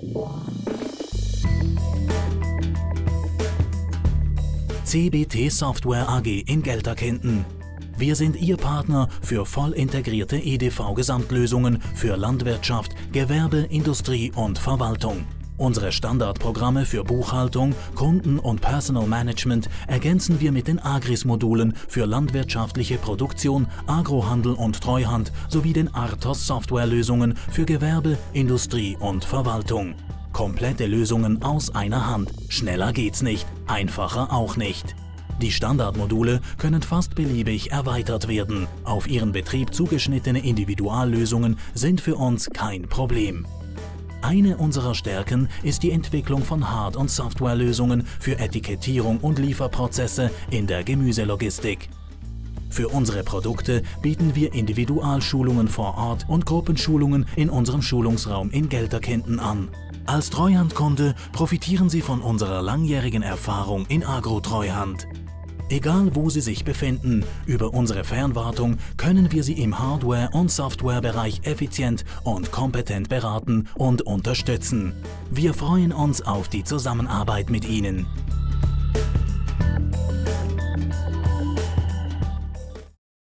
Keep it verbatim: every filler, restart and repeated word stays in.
C B T Software A G in Gelterkinden. Wir sind Ihr Partner für voll integrierte E D V-Gesamtlösungen für Landwirtschaft, Gewerbe, Industrie und Verwaltung. Unsere Standardprogramme für Buchhaltung, Kunden- und Personal Management ergänzen wir mit den Agris-Modulen für landwirtschaftliche Produktion, Agrohandel und Treuhand sowie den Artos Softwarelösungen für Gewerbe, Industrie und Verwaltung. Komplette Lösungen aus einer Hand. Schneller geht's nicht, einfacher auch nicht. Die Standardmodule können fast beliebig erweitert werden. Auf Ihren Betrieb zugeschnittene Individuallösungen sind für uns kein Problem. Eine unserer Stärken ist die Entwicklung von Hard- und Softwarelösungen für Etikettierung und Lieferprozesse in der Gemüselogistik. Für unsere Produkte bieten wir Individualschulungen vor Ort und Gruppenschulungen in unserem Schulungsraum in Gelterkinden an. Als Treuhandkunde profitieren Sie von unserer langjährigen Erfahrung in Agro-Treuhand. Egal wo Sie sich befinden, über unsere Fernwartung können wir Sie im Hardware- und Softwarebereich effizient und kompetent beraten und unterstützen. Wir freuen uns auf die Zusammenarbeit mit Ihnen.